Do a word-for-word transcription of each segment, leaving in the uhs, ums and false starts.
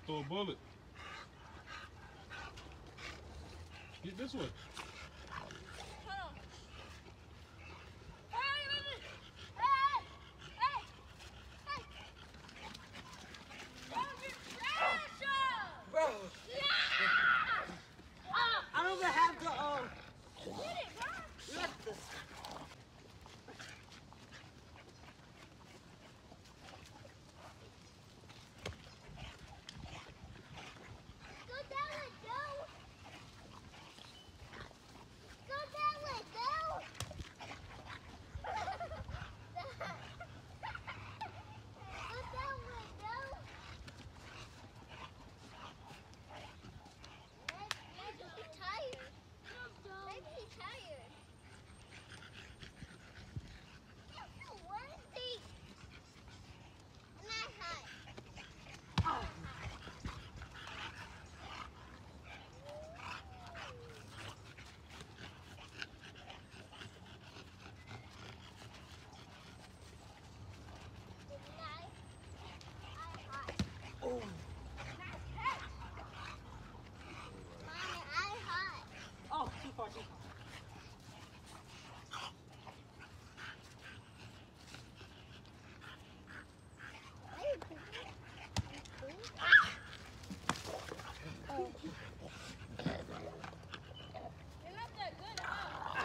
throw a bullet. Get this way. I don't even have to, um... Get it, bro! Lift this. Go that way, go! Go that way, go! Go that way, go! Maybe he's tired. Maybe he's tired. Wednesday. I'm not hot. Oh. Oh. Mommy, I hot. Oh, too far, too far. Oh. You're not that good, huh?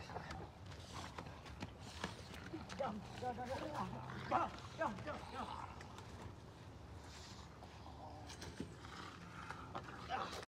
Go, go, go, go, go, go, go, go.